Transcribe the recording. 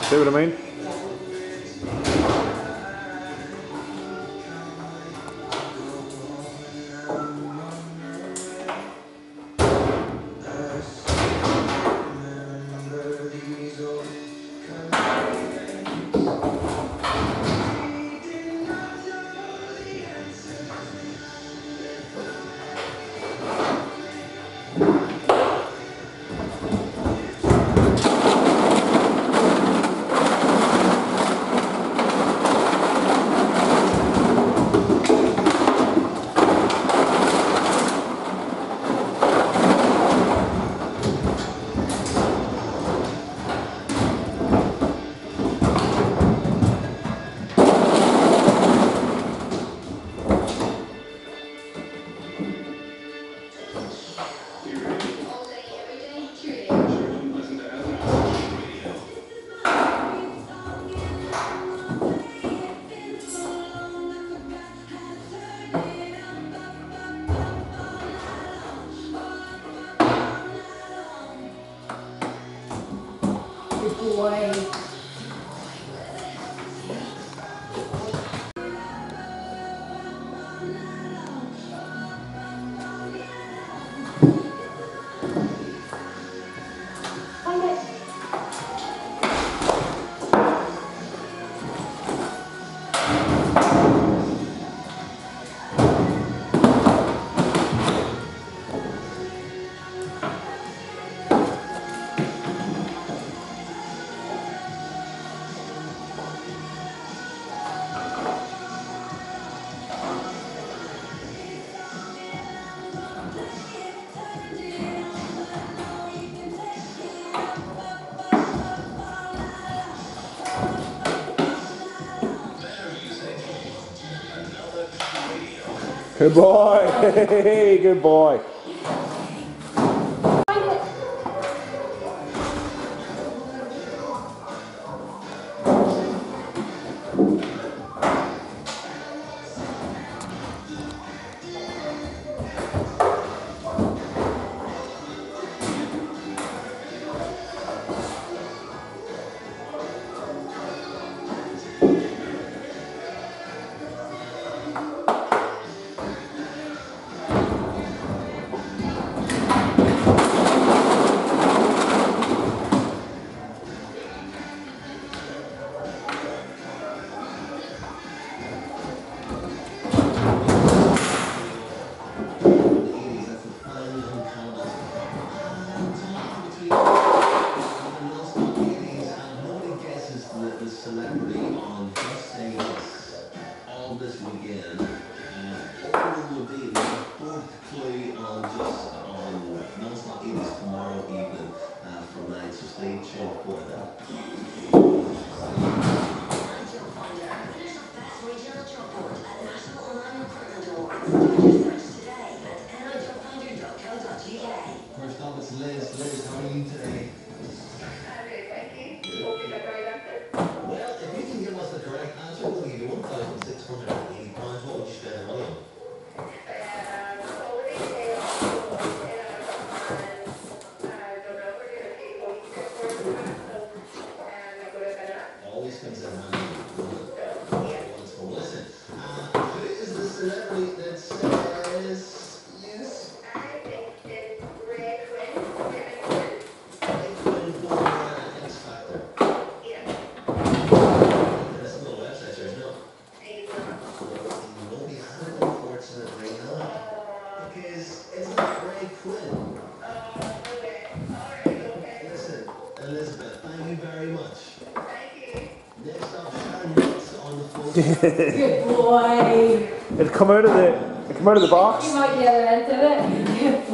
See what I mean? Good boy. Good boy. Hey, good boy. The celebrity on Just Say Yes all this weekend. All will be the fourth clue on Non-Stop 80s tomorrow evening from 9, so stay tuned for that. First up, it's Liz. Liz, how are you today? Well, if you can give us the correct answer, we'll give you £1,680. What would you spend the money on? Always consider money. Wonderful. Listen, who is the celebrity that says yes? I think it's Ray Quinn. Ray Quinn for X Factor. That's no website, there's no. No, we haven't, unfortunately, no. Because it's not Ray Quinn. Listen, Elizabeth, thank you very much. Thank you. Next up, Sharon Yates on the phone. Good boy. It come out of the box. You might get it into it.